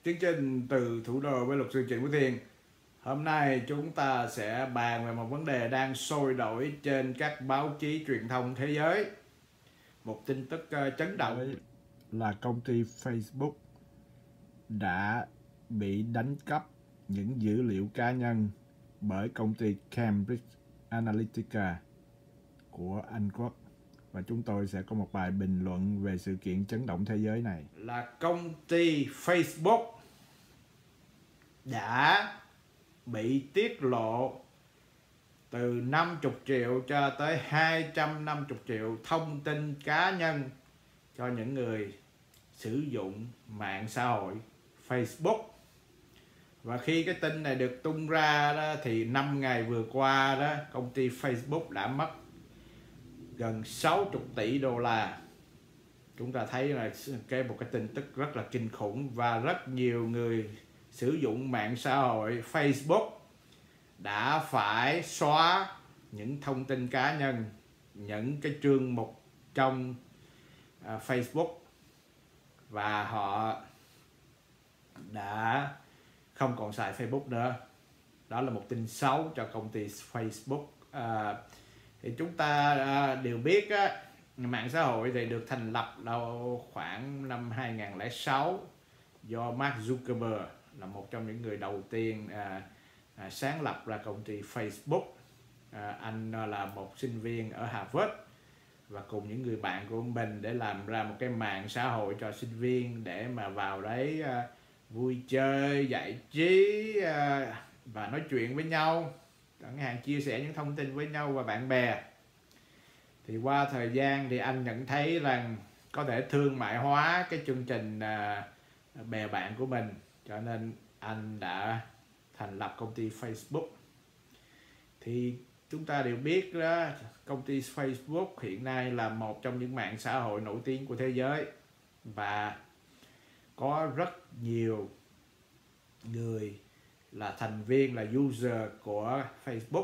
Chương trình từ thủ đô với luật sư Trịnh Quốc Thiên. Hôm nay chúng ta sẽ bàn về một vấn đề đang sôi nổi trên các báo chí truyền thông thế giới. Một tin tức chấn động là công ty Facebook đã bị đánh cắp những dữ liệu cá nhân bởi công ty Cambridge Analytica của Anh Quốc. Và chúng tôi sẽ có một bài bình luận về sự kiện chấn động thế giới này. Là công ty Facebook đã bị tiết lộ từ 50 triệu cho tới 250 triệu thông tin cá nhân cho những người sử dụng mạng xã hội Facebook. Và khi cái tin này được tung ra đó, thì 5 ngày vừa qua đó, công ty Facebook đã mất gần 60 tỷ đô la. Chúng ta thấy là một cái tin tức rất là kinh khủng, và rất nhiều người sử dụng mạng xã hội Facebook đã phải xóa những thông tin cá nhân, những cái chương mục trong Facebook, và họ đã không còn xài Facebook nữa. Đó là một tin xấu cho công ty Facebook. Thì chúng ta đều biết á, mạng xã hội thì được thành lập đâu khoảng năm 2006 do Mark Zuckerberg, là một trong những người đầu tiên sáng lập ra công ty Facebook. Anh là một sinh viên ở Harvard và cùng những người bạn của mình để làm ra một cái mạng xã hội cho sinh viên để mà vào đấy vui chơi, giải trí và nói chuyện với nhau, chẳng hạn chia sẻ những thông tin với nhau và bạn bè. Thì qua thời gian thì anh nhận thấy rằng có thể thương mại hóa cái chương trình bè bạn của mình, cho nên anh đã thành lập công ty Facebook. Thì chúng ta đều biết đó, công ty Facebook hiện nay là một trong những mạng xã hội nổi tiếng của thế giới và có rất nhiều người là thành viên, là user của Facebook.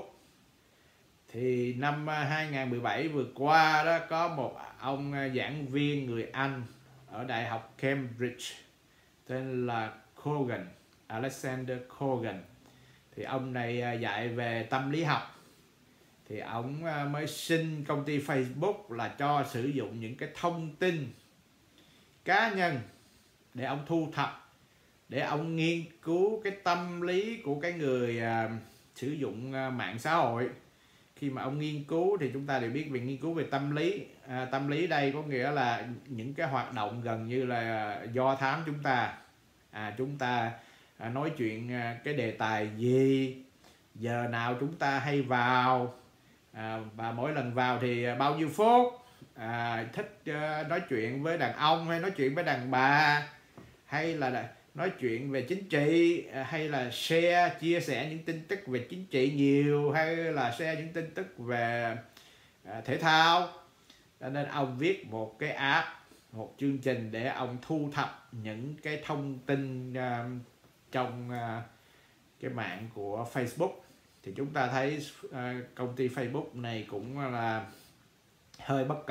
Thì năm 2017 vừa qua đó, có một ông giảng viên người Anh ở Đại học Cambridge tên là Kogan, Alexander Kogan. Thì ông này dạy về tâm lý học. Thì ông mới xin công ty Facebook là cho sử dụng những cái thông tin cá nhân để ông thu thập, để ông nghiên cứu cái tâm lý của cái người sử dụng mạng xã hội. Khi mà ông nghiên cứu thì chúng ta đều biết về nghiên cứu về tâm lý. Tâm lý đây có nghĩa là những cái hoạt động gần như là do thám chúng ta. Chúng ta nói chuyện cái đề tài gì, giờ nào chúng ta hay vào, và mỗi lần vào thì bao nhiêu phút, thích nói chuyện với đàn ông hay nói chuyện với đàn bà, hay là nói chuyện về chính trị, hay là share, chia sẻ những tin tức về chính trị nhiều, hay là share những tin tức về thể thao. Cho nên ông viết một cái app, một chương trình để ông thu thập những cái thông tin trong cái mạng của Facebook. Thì chúng ta thấy công ty Facebook này cũng là hơi bất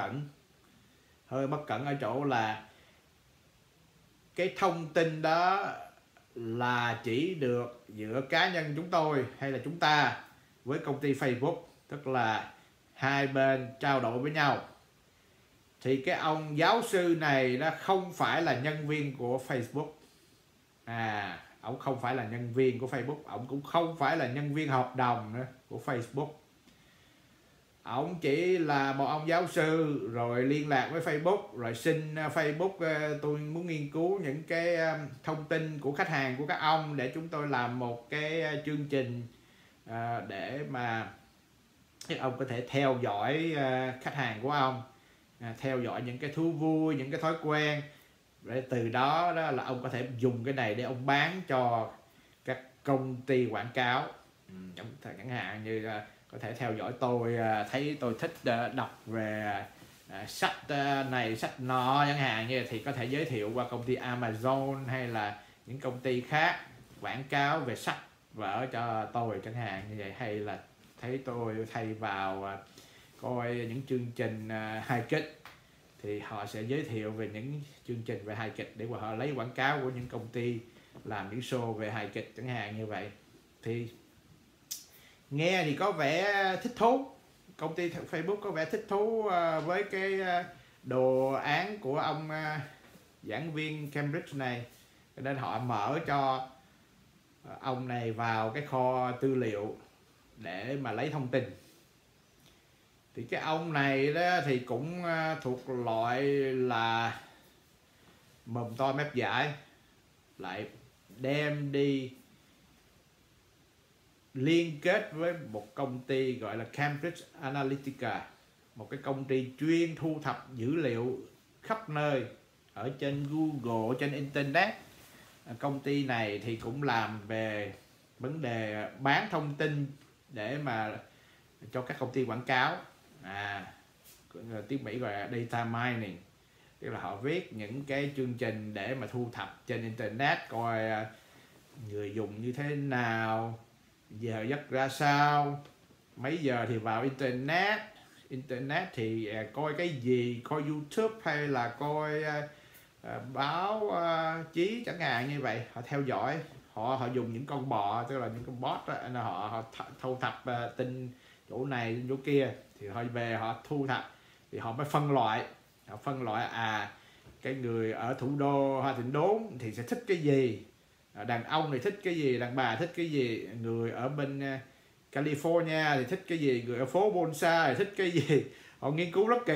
cẩn ở chỗ là cái thông tin đó là chỉ được giữa cá nhân chúng tôi hay là chúng ta với công ty Facebook, tức là hai bên trao đổi với nhau. Thì cái ông giáo sư này đó không phải là nhân viên của Facebook. Ông không phải là nhân viên của Facebook, ông cũng không phải là nhân viên hợp đồng nữa của Facebook. Ông chỉ là một ông giáo sư rồi liên lạc với Facebook, rồi xin Facebook tôi muốn nghiên cứu những cái thông tin của khách hàng của các ông để chúng tôi làm một cái chương trình để mà các ông có thể theo dõi khách hàng của ông, theo dõi những cái thú vui, những cái thói quen. Để từ đó là ông có thể dùng cái này để ông bán cho các công ty quảng cáo. Chẳng hạn như có thể theo dõi tôi, thấy tôi thích đọc về sách này sách nọ chẳng hạn như, thì có thể giới thiệu qua công ty Amazon hay là những công ty khác quảng cáo về sách vở cho tôi chẳng hạn như vậy. Hay là thấy tôi thay vào coi những chương trình hài kịch thì họ sẽ giới thiệu về những chương trình về hài kịch để mà họ lấy quảng cáo của những công ty làm những show về hài kịch chẳng hạn như vậy. Thì nghe thì có vẻ thích thú, công ty Facebook có vẻ thích thú với cái đồ án của ông giảng viên Cambridge này, nên họ mở cho ông này vào cái kho tư liệu để mà lấy thông tin. Thì cái ông này đó thì cũng thuộc loại là mồm to mép dãi, lại đem đi liên kết với một công ty gọi là Cambridge Analytica, một cái công ty chuyên thu thập dữ liệu khắp nơi ở trên Google, trên Internet. Công ty này thì cũng làm về vấn đề bán thông tin để mà cho các công ty quảng cáo, tiếng Mỹ gọi là data mining, tức là họ viết những cái chương trình để mà thu thập trên Internet coi người dùng như thế nào, giờ giấc ra sao, mấy giờ thì vào Internet thì coi cái gì, coi YouTube hay là coi báo chí chẳng hạn như vậy. Họ theo dõi, họ dùng những con bò, tức là những con bot đó, họ thu thập tin chỗ này chỗ kia, thì họ về họ thu thập thì họ mới phân loại. Họ phân loại cái người ở thủ đô Hoa Thịnh Đốn thì sẽ thích cái gì, đàn ông thì thích cái gì, đàn bà thích cái gì, người ở bên California thì thích cái gì, người ở phố Bonsa thì thích cái gì. Họ nghiên cứu rất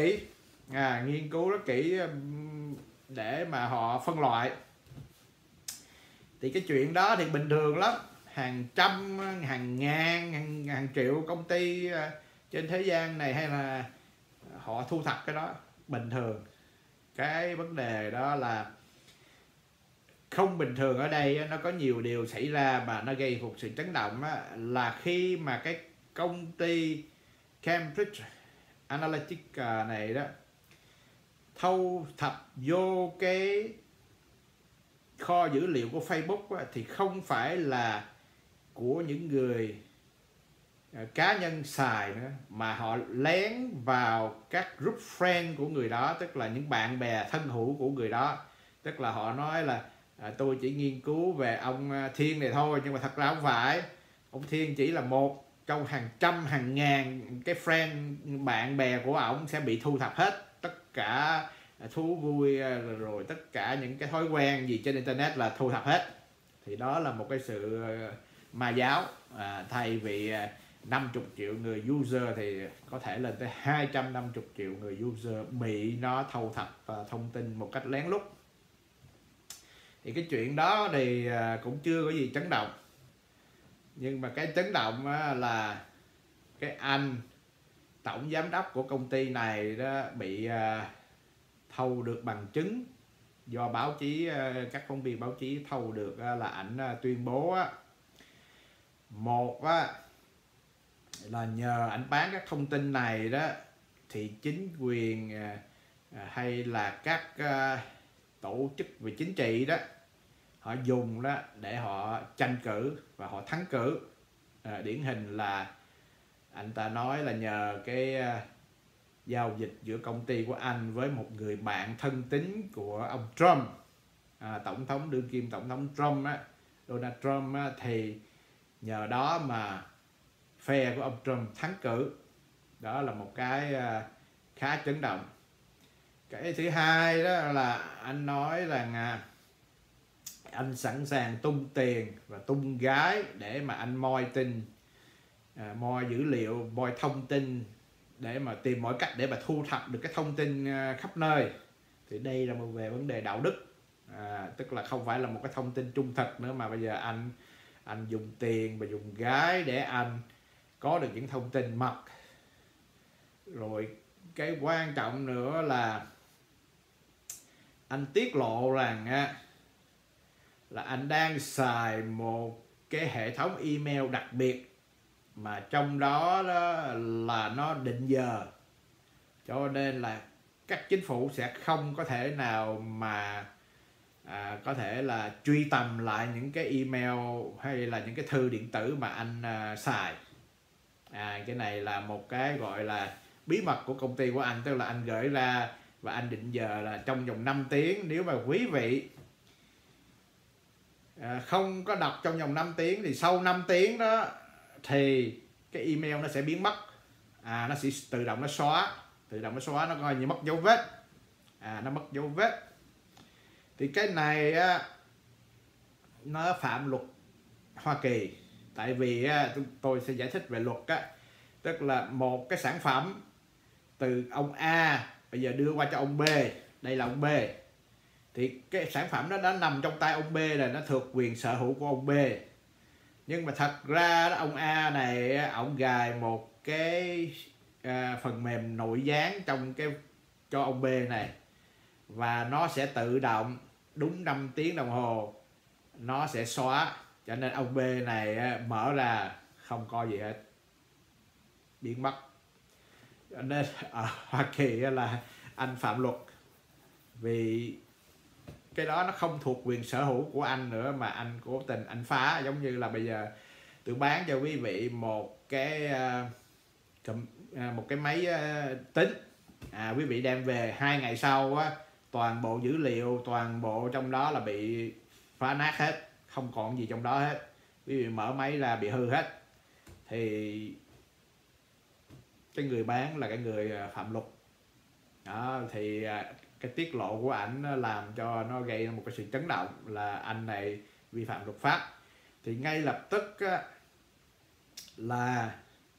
kỹ, để mà họ phân loại. Thì cái chuyện đó thì bình thường lắm, hàng trăm, hàng ngàn, hàng triệu công ty trên thế gian này hay là họ thu thập cái đó bình thường. Cái vấn đề đó là không bình thường ở đây, nó có nhiều điều xảy ra mà nó gây một sự chấn động là khi mà cái công ty Cambridge Analytica này đó thu thập vô cái kho dữ liệu của Facebook thì không phải là của những người cá nhân xài nữa, mà họ lén vào các group friend của người đó, tức là những bạn bè thân hữu của người đó. Tức là họ nói là tôi chỉ nghiên cứu về ông Thiên này thôi, nhưng mà thật ra không phải. Ông Thiên chỉ là một trong hàng trăm hàng ngàn cái friend, bạn bè của ổng sẽ bị thu thập hết. Tất cả thú vui rồi tất cả những cái thói quen gì trên Internet là thu thập hết. Thì đó là một cái sự ma giáo. Thay vì 50 triệu người user thì có thể lên tới 250 triệu người user bị nó thu thập thông tin một cách lén lút. Thì cái chuyện đó thì cũng chưa có gì chấn động. Nhưng mà cái chấn động là cái anh tổng giám đốc của công ty này đó bị thâu được bằng chứng do báo chí, các phóng viên báo chí thâu được, là ảnh tuyên bố một là nhờ ảnh bán các thông tin này đó thì chính quyền hay là các tổ chức về chính trị đó họ dùng đó để họ tranh cử và họ thắng cử. Điển hình là anh ta nói là nhờ cái giao dịch giữa công ty của anh với một người bạn thân tín của ông Trump, tổng thống đương kim tổng thống Trump Donald Trump thì nhờ đó mà phe của ông Trump thắng cử. Đó là một cái khá chấn động. Cái thứ hai đó là anh nói rằng anh sẵn sàng tung tiền và tung gái để mà anh moi tin, moi dữ liệu, moi thông tin, để mà tìm mọi cách để mà thu thập được cái thông tin khắp nơi. Thì đây là một về vấn đề đạo đức, tức là không phải là một cái thông tin trung thực nữa, mà bây giờ anh dùng tiền và dùng gái để anh có được những thông tin mật. Rồi cái quan trọng nữa là anh tiết lộ rằng là anh đang xài một cái hệ thống email đặc biệt mà trong đó là nó định giờ, cho nên là các chính phủ sẽ không có thể nào mà có thể là truy tầm lại những cái email hay là những cái thư điện tử mà anh xài. Cái này là một cái gọi là bí mật của công ty của anh, tức là anh gửi ra và anh định giờ là trong vòng 5 tiếng. Nếu mà quý vị không có đọc trong vòng 5 tiếng thì sau 5 tiếng đó thì cái email nó sẽ biến mất, nó sẽ tự động nó xóa, nó coi như mất dấu vết, nó mất dấu vết. Thì cái này nó phạm luật Hoa Kỳ, tại vì tôi sẽ giải thích về luật tức là một cái sản phẩm từ ông A bây giờ đưa qua cho ông B, đây là ông B, thì cái sản phẩm đó đã nằm trong tay ông B là nó thuộc quyền sở hữu của ông B. Nhưng mà thật ra đó, ông A này ông gài một cái phần mềm nội gián trong cái cho ông B này, và nó sẽ tự động đúng 5 tiếng đồng hồ nó sẽ xóa, cho nên ông B này mở ra không có gì hết, biến mất. Cho nên ở Hoa Kỳ là anh phạm luật, vì cái đó nó không thuộc quyền sở hữu của anh nữa mà anh cố tình anh phá. Giống như là bây giờ tôi bán cho quý vị một cái máy tính, quý vị đem về 2 ngày sau toàn bộ dữ liệu, toàn bộ trong đó là bị phá nát hết, không còn gì trong đó hết, quý vị mở máy ra bị hư hết, thì cái người bán là cái người phạm luật đó. Thì cái tiết lộ của ảnh làm cho nó gây một cái sự chấn động là anh này vi phạm luật pháp. Thì ngay lập tức là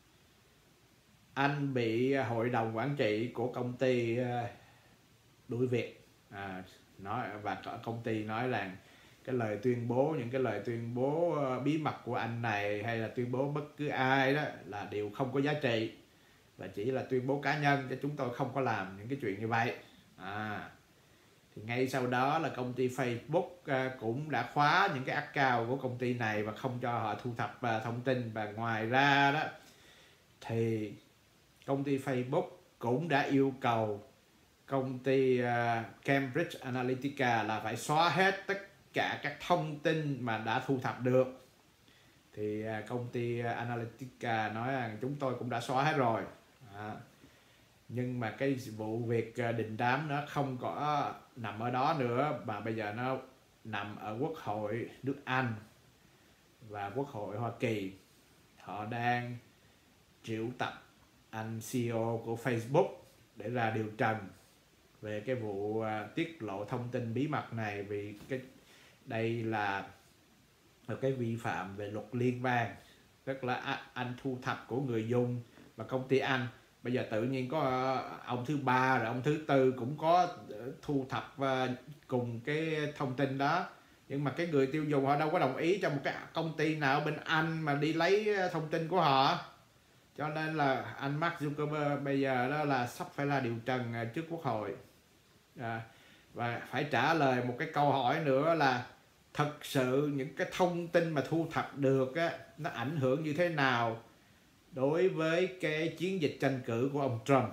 anh bị hội đồng quản trị của công ty đuổi việc, và công ty nói rằng những cái lời tuyên bố bí mật của anh này hay là tuyên bố bất cứ ai đó là đều không có giá trị, và chỉ là tuyên bố cá nhân, chứ chúng tôi không có làm những cái chuyện như vậy. Thì ngay sau đó là công ty Facebook cũng đã khóa những cái account của công ty này và không cho họ thu thập thông tin. Và ngoài ra đó thì công ty Facebook cũng đã yêu cầu công ty Cambridge Analytica là phải xóa hết tất cả các thông tin mà đã thu thập được. Thì công ty Analytica nói rằng chúng tôi cũng đã xóa hết rồi. Nhưng mà cái vụ việc đình đám nó không có nằm ở đó nữa, mà bây giờ nó nằm ở Quốc hội nước Anh và Quốc hội Hoa Kỳ. Họ đang triệu tập anh CEO của Facebook để ra điều trần về cái vụ tiết lộ thông tin bí mật này, vì đây là một cái vi phạm về luật liên bang, tức là anh thu thập của người dùng và công ty anh. Bây giờ tự nhiên có ông thứ ba rồi ông thứ tư cũng có thu thập cùng cái thông tin đó, nhưng mà cái người tiêu dùng họ đâu có đồng ý cho một cái công ty nào ở bên Anh mà đi lấy thông tin của họ. Cho nên là anh Mark Zuckerberg bây giờ đó là sắp phải là điều trần trước Quốc hội, và phải trả lời một cái câu hỏi nữa là thật sự những cái thông tin mà thu thập được nó ảnh hưởng như thế nào đối với cái chiến dịch tranh cử của ông Trump.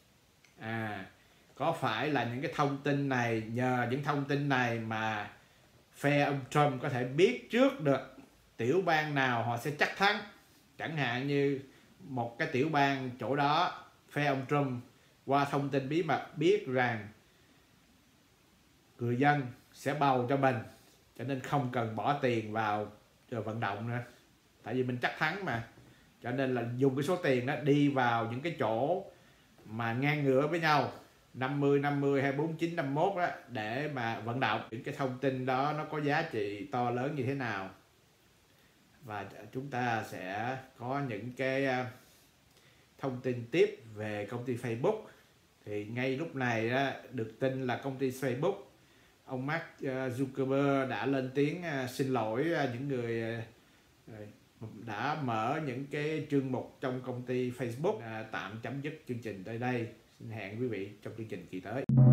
Có phải là những cái thông tin này, nhờ những thông tin này mà phe ông Trump có thể biết trước được tiểu bang nào họ sẽ chắc thắng. Chẳng hạn như một cái tiểu bang chỗ đó, phe ông Trump qua thông tin bí mật biết rằng người dân sẽ bầu cho mình, cho nên không cần bỏ tiền vào vận động nữa, tại vì mình chắc thắng mà. Cho nên là dùng cái số tiền đó đi vào những cái chỗ mà ngang ngửa với nhau, 50-50 hay 49-51 đó, để mà vận động. Những cái thông tin đó nó có giá trị to lớn như thế nào. Và chúng ta sẽ có những cái thông tin tiếp về công ty Facebook. Thì ngay lúc này đó, được tin là công ty Facebook, ông Mark Zuckerberg đã lên tiếng xin lỗi những người đã mở những cái chương mục trong công ty Facebook, tạm chấm dứt chương trình tới đây. Xin hẹn quý vị trong chương trình kỳ tới.